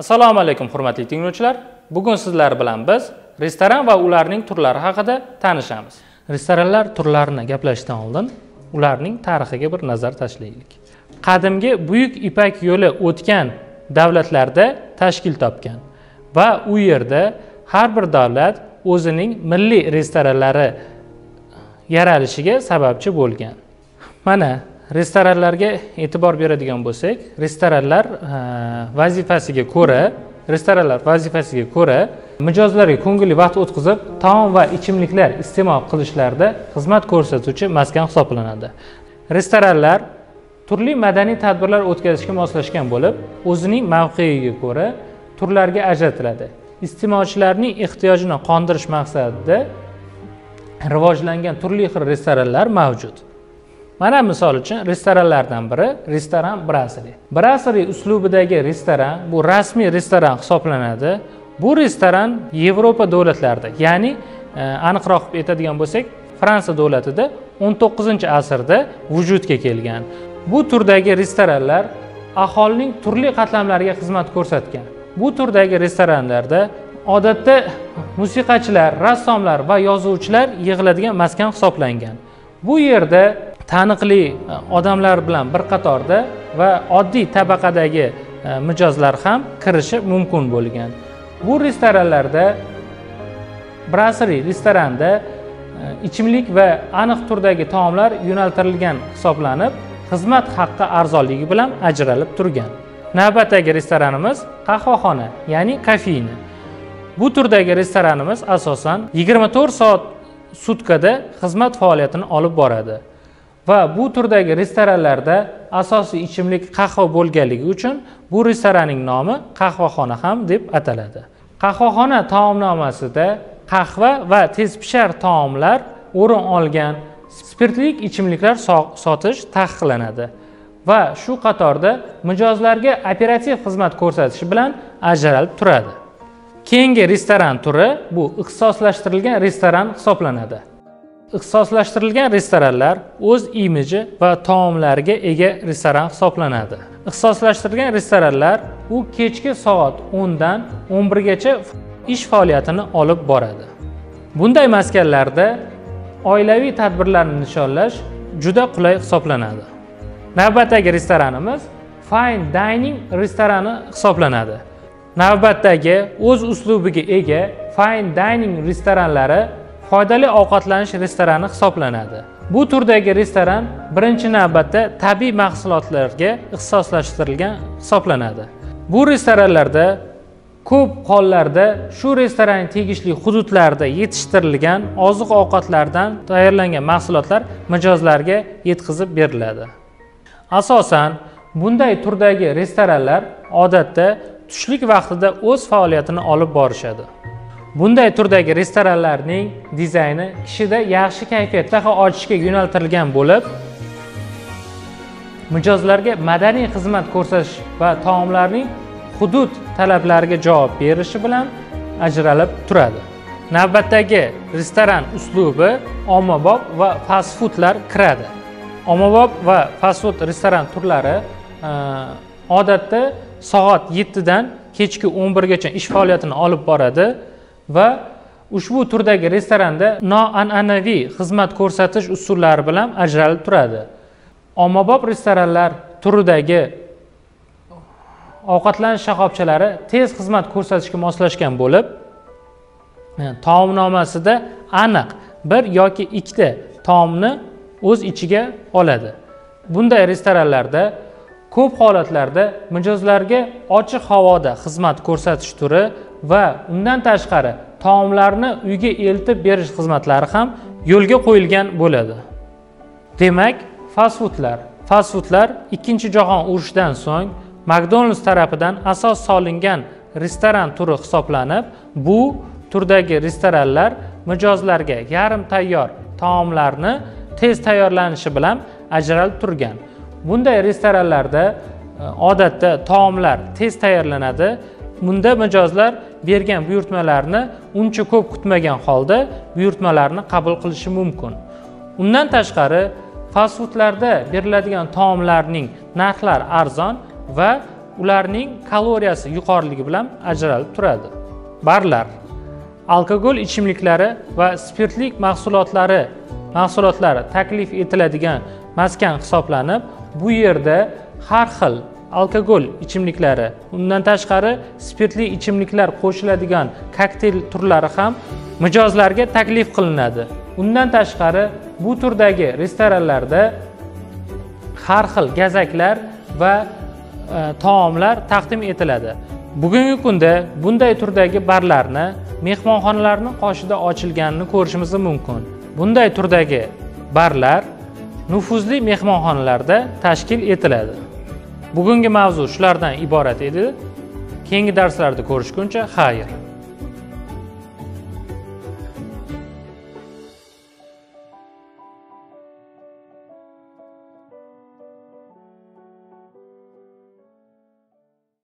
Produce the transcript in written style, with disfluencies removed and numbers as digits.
Assalomu alaykum hurmatli tinglovchilar. Bugun sizlar bilan biz restoran va ularning turlari haqida tanishamiz. Restoranlar turlarini gaplashishdan oldin ularning tarixiga bir nazar tashlaylik. Qadimgi Buyuk Ipak yo'li o'tgan davlatlarda tashkil topgan va u yerda har bir davlat o'zining milliy restoranlari yaralishiga sababchi bo'lgan. Mana restoranlarga e'tibor beradigan bo'lsak, restoranlar vazifasiga ko'ra mijozlarga ko'ngilli vaqt o'tkazib, taom va ichimliklar iste'mol qilishlarida xizmat ko'rsatuvchi maskan hisoblanadi. Restoranlar turli madaniy tadbirlar o'tkazishga moslashgan bo'lib, o'zining mavqeiga ko'ra turlarga ajratiladi. Iste'molchilarning ehtiyojini qondirish maqsadida rivojlangan turli xil restoranlar mavjud. Mana misol uchun restoranlardan biri restoran Brasserie. Brasserie uslubidagi restoran bu rasmiy restoran hisoblanadi. Bu restoran Yevropa davlatlarida, ya'ni aniqroq aytadigan bo'lsak, Fransiya davlatida 19-asrda vujudga kelgan. Bu turdagi restoranlar aholining turli qatlamlariga xizmat ko'rsatgan. Bu turdagi restoranlarda odatda musiqachilar, rassomlar va yozuvchilar yig'iladigan maskan hisoblangan. Bu yerda taniqli odamlar bilan bir qatorda va oddiy tabaqadagi mijozlar ham kirishi mumkin bo'lgan. Bu restoranlarda Brasserie restoranda ichimlik va aniq turdagi taomlar yo'naltirilgan hisoblanib, xizmat haqqi arzonligi bilan ajralib turgan. Navbatdagi restoranimiz qahvaxona, ya'ni kafeyni. Bu turdagi restoranimiz asosan 24 soat sutkada xizmat faoliyatini olib boradi. Va bu turdagi restoranlarda asosiy ichimlik qahva bo'lganligi uchun bu restoranning nomi qahvaxona ham deb ataladi. Qahvaxona taomnomasida qahva va tezpishar taomlar o'rin olgan spirtli ichimliklar sotish taqiqlanadi va shu qatorda mijozlarga operativ xizmat ko'rsatishi bilan ajralib turadi. Keyingi restoran turi bu ixtisoslashtirilgan restoran hisoblanadi. Ixtisoslashtirilgan restoranlar o'z imiji va taomlariga ega restoran hisoblanadi. Ixtisoslashtirilgan restoranlar u kechki soat 10 dan 11 gacha ish faoliyatini olib boradi. Bunday maskanlarda oilaviy tadbirlarni nishonlash juda qulay hisoblanadi. Navbatdagi restoranimiz Fine Dining restorani hisoblanadi. Navbatdagi o'z uslubiga ega Fine Dining restoranlari foydali ovqatlanish restorani hisoblanadi. Bu turdagi restoran birinchi navbatda tabiiy mahsulotlarga ixtisoslashtirilgan hisoblanadi. Bu restoranlarda ko'p hollarda shu restoranning tegishli hududlarida yetishtirilgan oziq-ovqatlardan tayyorlangan mahsulotlar mijozlarga yetkazib beriladi. Asosan bunday turdagi restoranlar odatda tushlik vaqtida o'z faoliyatini olib borishadi. Bunday turdagi restoranlarning dizayni kishida yaxshi kayfiyatda ochishga yo'naltirilgan bo'lib, mijozlarga madaniy xizmat ko'rsatish va taomlarning hudud talablariga javob berishi bilan ajralib turadi. Navbatdagi restoran uslubi ommabop va fast foodlar kiradi. Ommabop va fast food restoran turlari odatda soat 7 dan kechki 11 gacha ish faoliyatini olib boradi va ushbu turdagi restoranda noan'anaviy xizmat ko'rsatish usullari bilan ajralib turadi. Ommabop restoranlar turidagi ovqatlanish shoxobchalari tez xizmat ko'rsatishga moslashgan bo'lib, taomnomasida aniq bir yoki ikkita taomni o'z ichiga oladi. Bunday restoranlarda ko'p holatlarda mijozlarga ochiq havoda xizmat ko'rsatish turi va undan tashqari taomlarni uyga eltib berish xizmatlari ham yo'lga qo'yilgan bo'ladi. Demak, fast foodlar Ikkinchi jahon urushidan so'ng McDonald's tarafidan asos solingan restoran turi hisoblanib, bu turdagi restoranlar mijozlarga yarim tayyor taomlarni tez tayyorlanishi bilan ajralib turgan. Bunday restoranlarda odatda taomlar tez tayyorlanadi. Bunda mijozlar bergan buyurtmalarni uncha ko'p kutmagan holda buyurtmalarni qabul qilishi mumkin. Undan tashqari, fast foodlarda beriladigan taomlarning narxlari arzon va ularning kaloriyasi yuqoriligi bilan ajralib turadi. Barlar alkogol ichimliklari va spirtli mahsulotlari taklif etiladigan maskan hisoblanib, bu yerda har xil alkogol ichimliklari, undan tashqari spirtli ichimliklar qo'shiladigan kokteyl turlari ham mijozlarga taklif qilinadi. Undan tashqari bu turdagi restoranlarda har xil gazaklar va taomlar taqdim etiladi. Bugungi kunda bunday turdagi barlarni mehmonxonalarning qoshida ochilganini ko'rishimiz mumkin. Bunday turdagi barlar nufuzli mehmonxonalarda tashkil etiladi. Bugungi mavzu shulardan iborat edi. Keyingi darslarda ko'rishguncha xayr.